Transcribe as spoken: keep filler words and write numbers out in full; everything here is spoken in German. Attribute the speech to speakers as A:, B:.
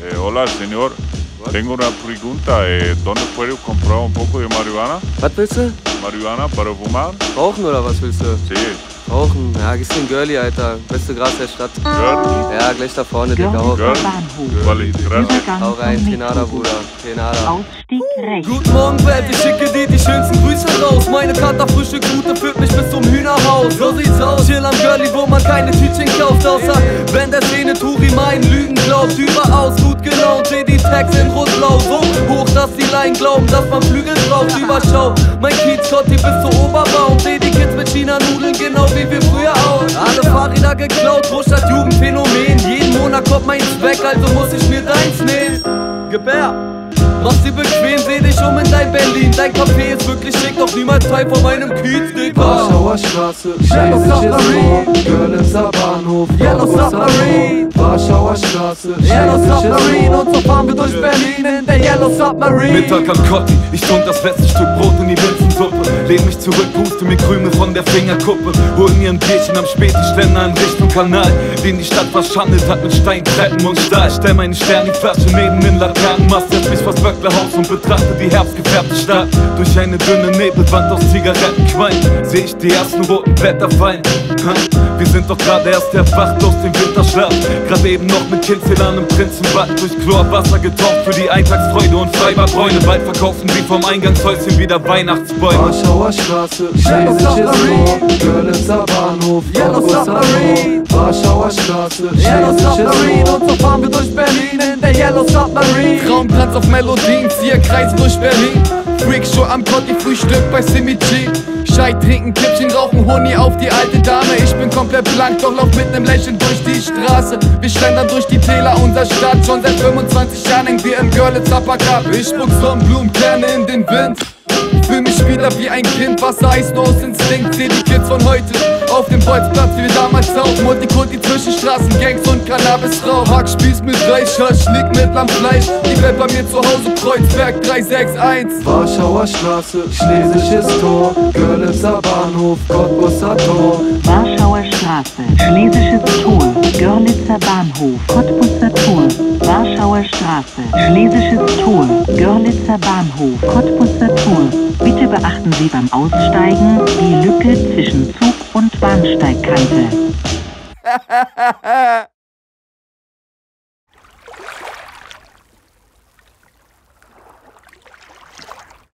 A: Eh, hola, señor. Tengo una pregunta. Eh, ¿Dónde puedo comprar un poco de marihuana?
B: Was willst du?
A: Marihuana para fumar?
B: Rauchen oder was willst du?
A: Sí.
B: Rauchen? Ja, gehst du in Girlie, Alter. Beste Gras der Stadt.
A: Girlie?
B: Ja, gleich da vorne, Dicker. Auf.
A: Girlie? Vale, gracias.
B: Hau rein, Tenada, Bruder. Tenada.
C: Ausstieg rechts.
B: Guten Morgen, Welt, ich schicke dir die schönsten Grüße raus. Meine Kater Frühstück Gute führt mich bis zum Hühnerhaus. So sieht's aus, chill am Girlie, wo man keine Tütchen kauft. Außer wenn der Szene Turi meinen Lügen glaubt. Überaus gut gelaunt, seh die Tags in rot-blau. So hoch, dass die Laien glauben, dass man Flügel braucht. Überschau, mein Kiez Kotti bis zur Oberbau. Seh die Kids mit China-Nudeln, genau wie wir früher auch. Alle Fahrräder geklaut, Großstadt Jugendphänomen. Jeden Monat kommt meins weg, also muss ich mir deins nehmen. Gebär. Mach's dir bequem, seh dich um in dein Berlin. Dein Café ist wirklich schick, doch niemals Teil von meinem Kiez, Digga.
D: Warschauer Straße, Schlesisches Tor, Görlitzer Bahnhof,
B: Yellow Submarine.
D: Warschauer Straße,
B: Yellow
D: Schlesisches
B: Submarine,
D: Tor.
B: und so fahren wir durch Berlin in der Yellow Submarine.
E: Mittag am Kotti, ich tun das letzte Stück Brot in die Linsensuppe. Lehn mich zurück, puste mir Krümel von der Fingerkuppe. Hol mir ein Bierchen am Späti-Ständer in Richtung Kanal, den die Stadt verschandelt hat mit Steintreppen und Stahl. Stell meine Sterni-Flasche neben den Laternenmast, setz mich vors Böcklerhaus und betrachte die herbstgefärbte Stadt. Durch eine dünne Nebelwand aus Zigarettenqualm seh ich die ersten roten Blätter fallen. Wir sind doch gerade erst erwacht aus dem Winterschlaf. Gerade eben noch mit Kindzählern im Prinzenbad durch Chlorwasser getaucht für die Eintagsfreude und Freibadbräune. Bald verkaufen sie vom Eingangshäuschen wieder Weihnachtsbäume.
D: Warschauer Straße, Schlesisches Tor, Görlitzer Bahnhof,
B: Yellow Submarine.
D: Warschauer Straße,
B: Yellow
D: Schlesisches
B: Submarine,
D: Tor.
B: und so fahren wir durch Berlin in der Yellow Submarine. Traumtanz auf Melodien, ziehe Kreis durch Berlin. Freakshow am Kotti, Frühstück bei Simi G. Scheit trinken, Kippchen rauchen, Honig auf die alte Dame. Ich bin komplett blank, doch lauf mit nem Lächeln durch die Straße. Wir schlendern durch die Täler unserer Stadt. Schon seit fünfundzwanzig Jahren hängen wir im Görlitzer Park ab. Ich spuck Sonnenblumenkerne in den Wind. Fühl mich wieder wie ein Kind, Wasser heißt nur aus Instinkt. Seh die Kids von heute auf dem Bolzplatz, wie wir damals auch. Multikulti zwischen Straßen, Gangs und Cannabis-Rauch. Hackspieß mit Reis, Hasch liegt mit Lammfleisch. Die bleibt bei mir zu Hause, Kreuzberg drei sechs eins.
D: Warschauer Straße, Schlesisches Tor, Görlitzer Bahnhof, Cottbusser Tor.
C: Warschauer Straße, Schlesisches Tor, Görlitzer Bahnhof, Cottbusser Tor. Warschauer Straße, Schlesisches Tor, Görlitzer Bahnhof, Cottbusser Tor. Bitte beachten Sie beim Aussteigen die Lücke zwischen Zug und Bahnsteigkante.